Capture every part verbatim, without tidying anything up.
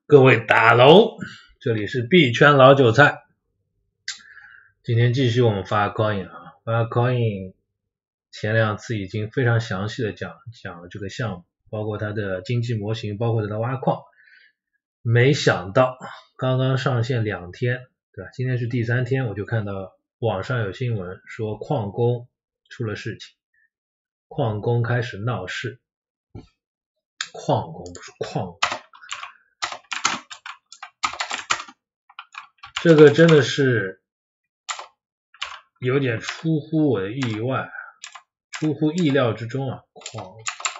各位打龙，这里是币圈老韭菜。今天继续我们发 coin 啊，发 coin 前两次已经非常详细的讲讲了这个项目，包括它的经济模型，包括它的挖矿。没想到刚刚上线两天，对吧？今天是第三天，我就看到网上有新闻说矿工出了事情，矿工开始闹事。矿工不是矿工。这个真的是有点出乎我的意外，出乎意料之中啊！矿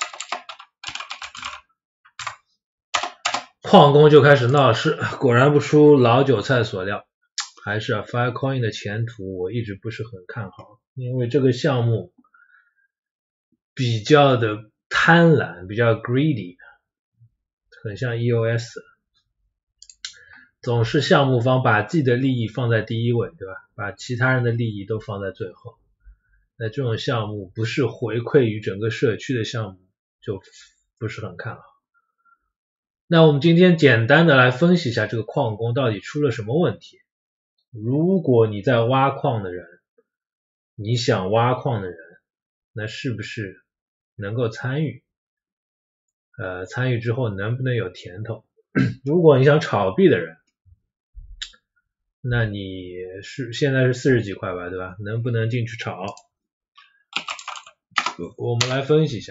矿工就开始闹事，果然不出老韭菜所料，还是啊 Filecoin 的前途我一直不是很看好，因为这个项目比较的贪婪，比较 greedy， 很像 E O S。总是项目方把自己的利益放在第一位，对吧？把其他人的利益都放在最后。那这种项目不是回馈于整个社区的项目，就不是很看好。那我们今天简单的来分析一下这个矿工到底出了什么问题。如果你在挖矿的人，你想挖矿的人，那是不是能够参与？呃，参与之后能不能有甜头？如果你想炒币的人，那你是现在是四十几块吧，对吧？能不能进去炒？我们来分析一下。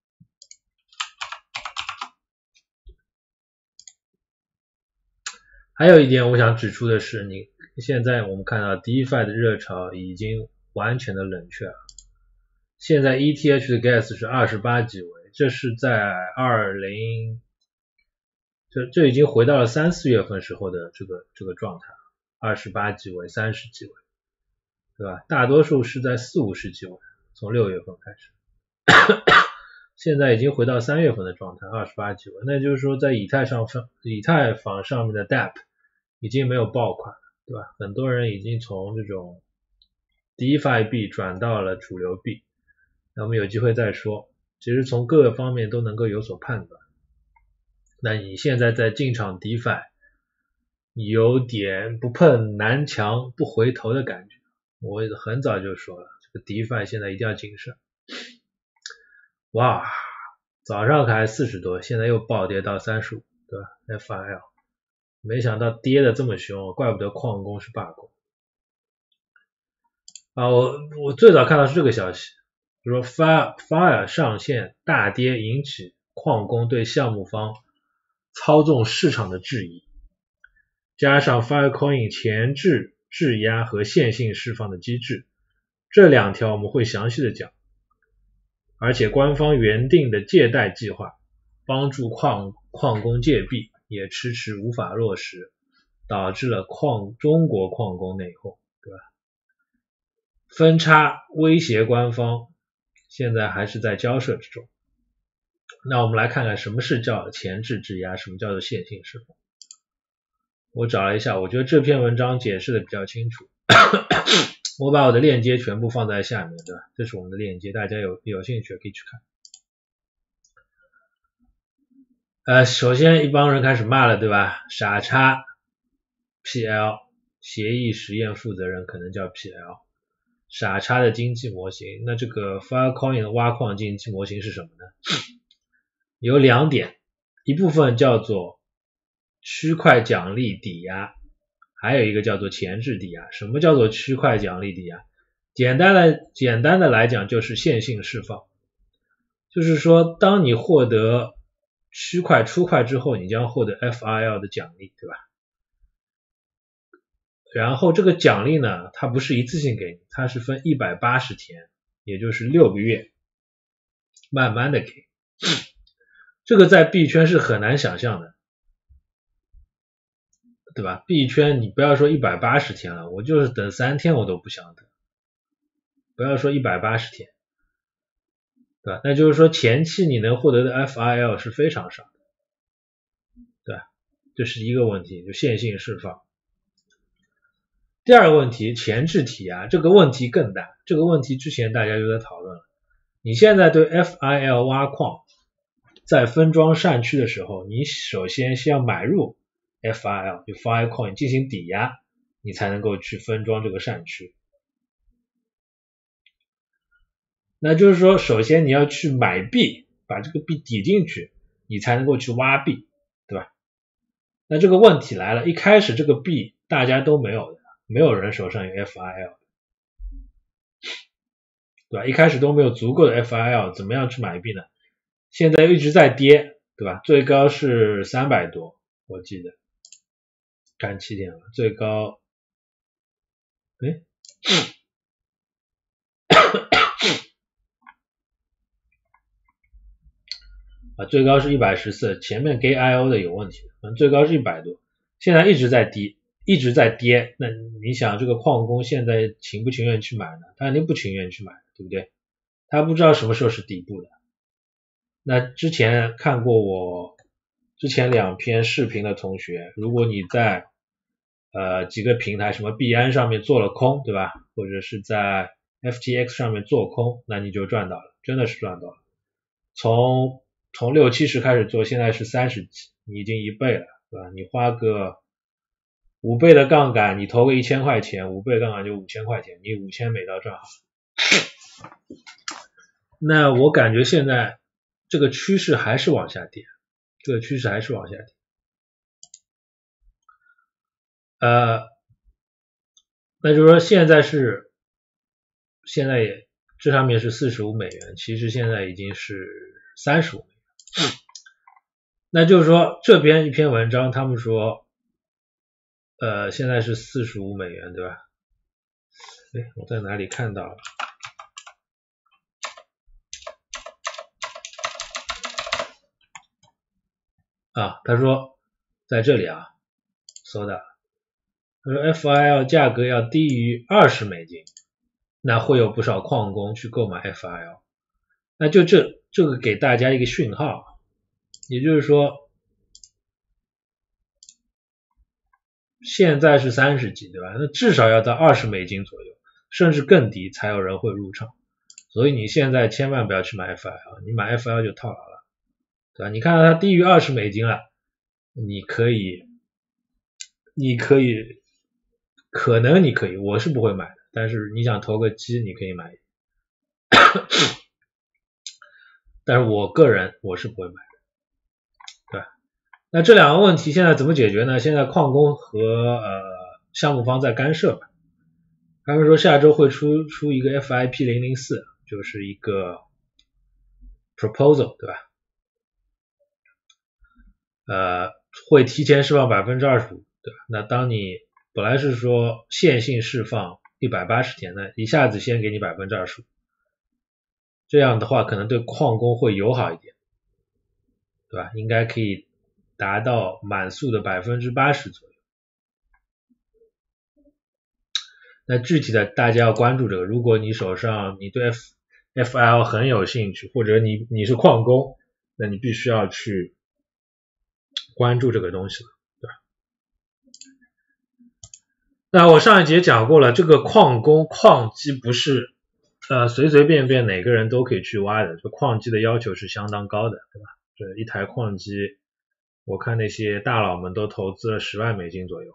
还有一点我想指出的是，你现在我们看到 DeFi 的热潮已经完全的冷却了。现在 E T H 的 Gas 是二十八几位，这是在二零这这已经回到了三四月份时候的这个这个状态。二十八几位，三十几位，对吧？大多数是在四五十几位，从六月份开始，现在已经回到三月份的状态，二十八几位。那就是说，在以太上以太坊上面的 D A P 已经没有爆款了，对吧？很多人已经从这种 DeFi 币转到了主流币。那我们有机会再说。其实从各个方面都能够有所判断。那你现在在进场 DeFi。有点不碰南墙不回头的感觉，我很早就说了，这个 DeFi 现在一定要谨慎。哇，早上还四十多，现在又暴跌到三十五，对吧 ？F I L， 没想到跌的这么凶，怪不得矿工是罢工。啊，我我最早看到是这个消息，就说 Fire Fire 上线大跌，引起矿工对项目方操纵市场的质疑。加上 Filecoin 前置质押和线性释放的机制，这两条我们会详细的讲。而且官方原定的借贷计划，帮助矿矿工借币也迟迟无法落实，导致了矿中国矿工内讧，对吧？分叉威胁官方，现在还是在交涉之中。那我们来看看什么是叫前置质押，什么叫做线性释放。我找了一下，我觉得这篇文章解释的比较清楚。我把我的链接全部放在下面，对吧？这是我们的链接，大家有有兴趣可以去看。呃，首先一帮人开始骂了，对吧？傻叉 P L 协议实验负责人可能叫 P L， 傻叉的经济模型。那这个 Filecoin 的挖矿经济模型是什么呢？有两点，一部分叫做区块奖励抵押，还有一个叫做前置抵押。什么叫做区块奖励抵押？简单的简单的来讲就是线性释放，就是说当你获得区块出块之后，你将获得 F I L 的奖励，对吧？然后这个奖励呢，它不是一次性给你，它是分一百八十天，也就是六个月，慢慢的给。这个在币圈是很难想象的，对吧？币圈你不要说一百八十天了，我就是等三天我都不想等，不要说一百八十天，对吧？那就是说前期你能获得的 F I L 是非常少的，对吧？这是一个问题，就线性释放。第二个问题，前置抵押，这个问题更大，这个问题之前大家就在讨论了。你现在对 F I L 挖矿在分装扇区的时候，你首先先要买入 F I L 就 Filecoin 进行抵押，你才能够去分装这个扇区。那就是说首先你要去买币，把这个币抵进去，你才能够去挖币，对吧？那这个问题来了，一开始这个币大家都没有的，没有人手上有 F I L， 对吧？一开始都没有足够的 F I L， 怎么样去买币呢？现在一直在跌，对吧？最高是三百多，我记得干七天了，最高诶啊，最高是一百十四，前面 Gate I O 的有问题，反正最高是一百多，现在一直在跌，一直在跌，那你想这个矿工现在情不情愿去买呢？他肯定不情愿去买，对不对？他不知道什么时候是底部的。那之前看过我之前两篇视频的同学，如果你在呃几个平台什么币安上面做了空，对吧？或者是在 F T X 上面做空，那你就赚到了，真的是赚到了。从从六七十开始做，现在是三十几，你已经一倍了，对吧？你花个五倍的杠杆，你投个一千块钱，五倍杠杆就五千块钱，你五千美刀赚好。那我感觉现在这个趋势还是往下跌，这个趋势还是往下跌。呃，那就是说现在是现在也这上面是四十五美元，其实现在已经是三十五美元。那就是说这边一篇文章他们说呃现在是四十五美元，对吧？诶，我在哪里看到了？啊，他说在这里啊，搜到，他说 F I L 价格要低于二十美金，那会有不少矿工去购买 F I L。那就这这个给大家一个讯号，也就是说现在是三十几，对吧？那至少要到二十美金左右，甚至更低才有人会入场。所以你现在千万不要去买 F I L， 你买 F I L 就套牢了，对吧？你看到它低于二十美金了，你可以你可以可能你可以，我是不会买的，但是你想投个机你可以买。但是我个人我是不会买的，对吧？那这两个问题现在怎么解决呢？现在矿工和呃项目方在干涉吧，他们说下周会出出一个 F I P 零零四，就是一个 proposal， 对吧？呃，会提前释放 百分之二十五， 对吧？那当你本来是说线性释放一百八十天，那一下子先给你 百分之二十五， 这样的话可能对矿工会友好一点，对吧？应该可以达到满速的 百分之八十 左右。那具体的大家要关注这个，如果你手上你对 F, FL 很有兴趣，或者你你是矿工，那你必须要去关注这个东西了，对吧？那我上一节讲过了，这个矿工矿机不是呃随随便便哪个人都可以去挖的，这矿机的要求是相当高的，对吧？这一台矿机我看那些大佬们都投资了十万美金左右。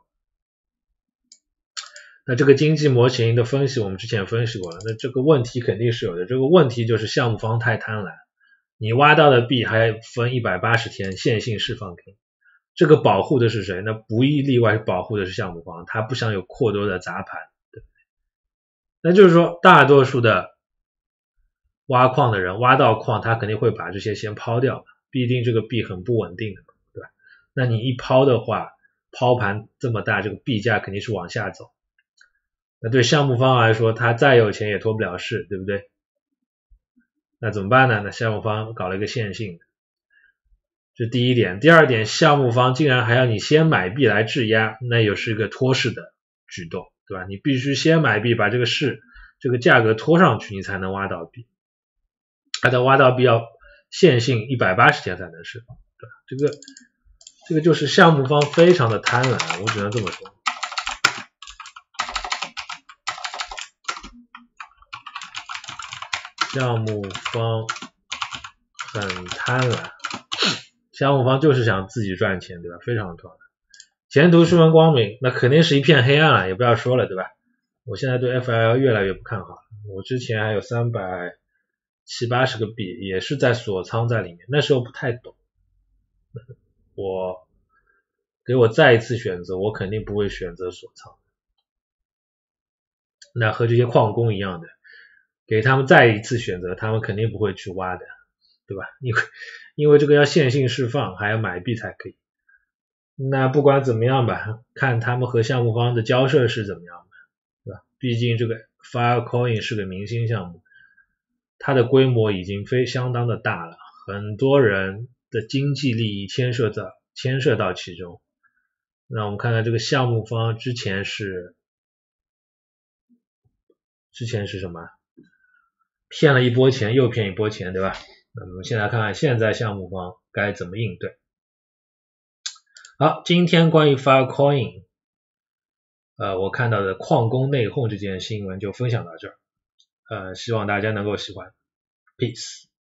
那这个经济模型的分析我们之前分析过了，那这个问题肯定是有的，这个问题就是项目方太贪婪，你挖到的币还分一百八十天线性释放给你，这个保护的是谁？那不一例外保护的是项目方，他不想有过多的砸盘，对不对？那就是说大多数的挖矿的人挖到矿他肯定会把这些先抛掉，毕竟这个币很不稳定的，对吧？那你一抛的话，抛盘这么大，这个币价肯定是往下走，那对项目方来说他再有钱也脱不了势，对不对？那怎么办呢？那项目方搞了一个线性的，这第一点。第二点，项目方竟然还要你先买币来质押，那又是一个拖市的举动，对吧？你必须先买币，把这个市这个价格拖上去，你才能挖到币，它的挖到币要线性一百八十天才能释放，对吧？这个这个就是项目方非常的贪婪，我只能这么说。项目方很贪婪， 项目方就是想自己赚钱，对吧？非常团，前途十分光明，那肯定是一片黑暗了，也不要说了，对吧？我现在对 F L 越来越不看好了，我之前还有三百七八十个币，也是在锁仓在里面，那时候不太懂，我给我再一次选择，我肯定不会选择锁仓。那和这些矿工一样的，给他们再一次选择，他们肯定不会去挖的，对吧？因为因为这个要线性释放，还要买币才可以。那不管怎么样吧，看他们和项目方的交涉是怎么样的，对吧？毕竟这个 Filecoin 是个明星项目，它的规模已经非相当的大了，很多人的经济利益牵涉到牵涉到其中。那我们看看这个项目方之前是之前是什么？骗了一波钱又骗一波钱，对吧？那我们现在看看现在项目方该怎么应对。好，今天关于 Filecoin 呃我看到的矿工内讧这件新闻就分享到这儿，呃希望大家能够喜欢 Peace。